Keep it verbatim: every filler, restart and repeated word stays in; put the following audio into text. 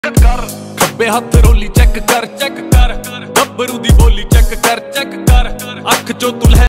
ਕਰ ਖੱਬੇ ਹੱਥ ਰੋਲੀ ਚੈੱਕ ਕਰ ਚੈੱਕ ਕਰ ਗੱਭਰੂ ਦੀ ਬੋਲੀ ਚੈੱਕ ਕਰ ਚੈੱਕ ਕਰ ਅੱਖ ਚੋਂ ਤੂੰ